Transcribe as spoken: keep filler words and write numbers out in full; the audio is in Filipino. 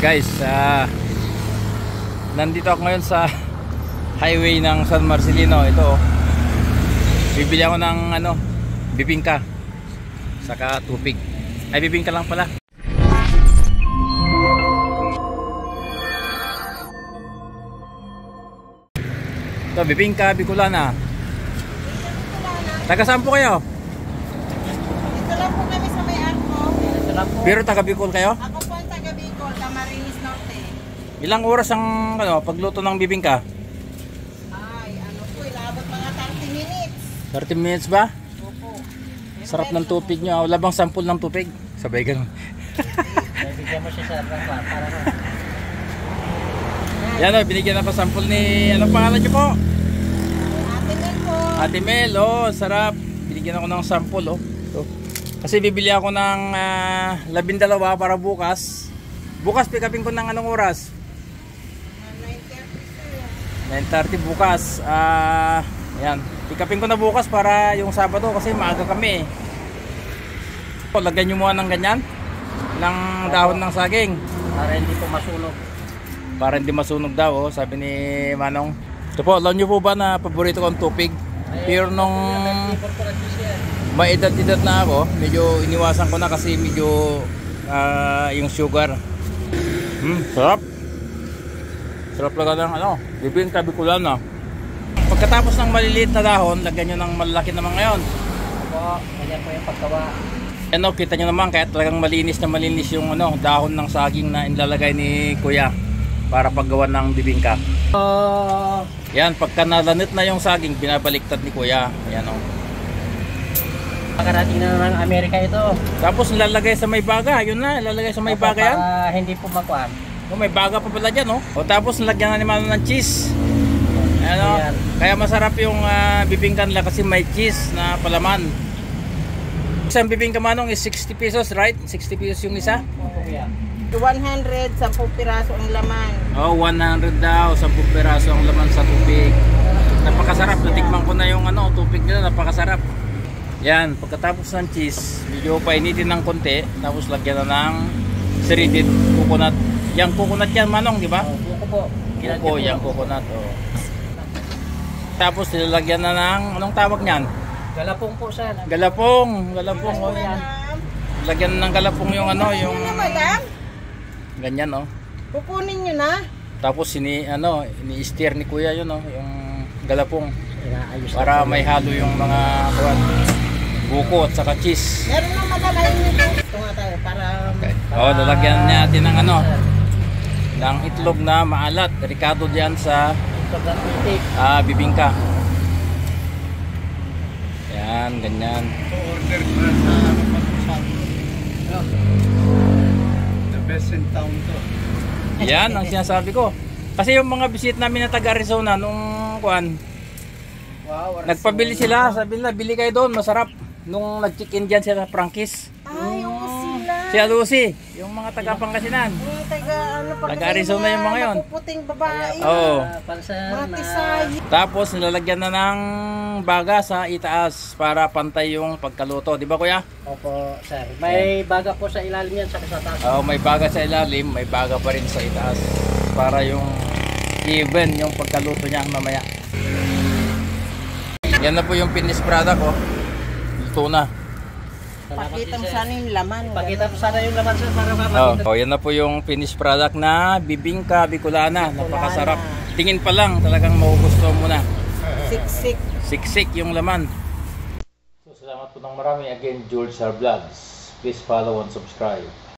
Guys, uh, nandito ako ngayon sa highway ng San Marcelino. Ito, bibili ako ng ano, bibingka saka tupig. Ay, bibingka lang pala. Ito, Bibingka Bicolana. Taga saan po kayo? Ito lang po kami sa may arko. Ito lang po. Pero taga Bicol kayo? Ako po ang taga Bicol, Camarines Norte. Ilang oras ang ano, pagluto ng bibingka? Ay, ano po, ilabot mga thirty minutes. thirty minutes ba? Opo. Sarap ng tupig nyo. Wala bang sample ng tupig? Sabay ganun. Bigyan mo siya sa rangwa para na. Yan o, binigyan na pa sample ni, anong pangalan nyo po? Ate Mel po. Ate Mel, oh, sarap. Binigyan ako ng sample, oh. Ito. Kasi bibili ako ng uh, labindalawa para bukas. Bukas pick upin ko ng anong oras? nine thirty sir. nine thirty bukas. Ah, uh, yan. Pick upin ko na bukas para yung Sabado kasi maaga kami. So, lagyan nyo muna ng ganyan, ng dahon ng saging. Para hindi po masunog. Para hindi masunog daw, oh, sabi ni Manong. Ito po, alam nyo po ba na paborito ko ang tupig? Pero nung may edad-edad na ako, medyo iniwasan ko na kasi medyo uh, yung sugar. Hmm, sarap. Sarap lang ng ano, Bibingka Bicolana. Pagkatapos ng maliliit na dahon, lagyan nyo ng malalaki naman ngayon. Opo, ganyan po yung paggawa. Ano, kita nyo naman, kaya talagang malinis na malinis yung ano, dahon ng saging na inlalagay ni Kuya para paggawa ng bibingka. Oh. Yan, pagka nalanit na yung saging, binabaliktad ni Kuya. Ayan o. Pagkarating na ng Amerika ito. Tapos nilalagay sa may baga, yun na, nilalagay sa may Opo, baga yan. para hindi po makuan. O, may baga pa pala dyan, o. O, tapos nilagyan na ni Manong ng cheese. Ayan o. Ayan. Kaya masarap yung uh, bibingka nila kasi may cheese na palaman. Isang bibingka, Manong, is sixty pesos, right? sixty pesos yung isa. Opo, yeah. one hundred, ten piraso ang laman. Oh, one hundred daw, ten piraso ang laman sa tubig. Napakasarap, natikman ko na yung ano, tubig nila, napakasarap. Yan, pagkatapos ng cheese, medyo painitin ng konti, tapos lagyan na ng shredded coconut. Yang coconut yan, Manong, di ba? Oh, buko po. Buko, yang coconut, oh. Tapos nilalagyan na ng, anong tawag niyan? Galapong po sir. Galapong, galapong, oh yan. Lagyan ng galapong yung ano, yung ganyan, oh. Kukunin nyo na. Tapos ini ano, ini-stir ni Kuya yun, oh, yung galapong. Inaayos Para may halo yung mga kuwan, buko at saka cheese. Meron na madalayin nito. Ito nga tayo para... Okay. para Oh, lalagyan natin ng ano, ng itlog na maalat. Delikado diyan sa itlog ng titik. ah, bibingka. Yan, ganyan. Order ko sa pagkasan. The best in town to. Yan ang sinasabi ko. Kasi yung mga visit namin na taga Arizona nung kuan, Wow, nagpabili sila, sabi nila bili kayo doon, masarap. Nung nag-check-in diyan sila sa Frankis. Ay, oo sila. Si Lucy, yung mga taga Pangasinan. Yung taga, ano pa Taga Arizona yung mga yon. Puting babae. Oo. Mga tisay. Tapos nilalagyan na ng baga sa itaas para pantay yung pagkaluto, di ba Kuya? Opo, sir. May baga po sa ilalim yan, sa taas. Oo, may baga sa ilalim, may baga pa rin sa itaas para yung even yung pagkaluto niya mamaya. Yan na po yung finished product, oh. Luto na. Pakita mo sana yung laman. Pakita mo sana yung laman sir para Oh, oh, yan na po yung finished product na Bibingka Bicolana. Napakasarap. Tingin pa lang, talagang magugustuhan mo na. Siksik. Siksik yung laman. So, salamat po ng marami. Again, George Our Vlogs. Please follow and subscribe.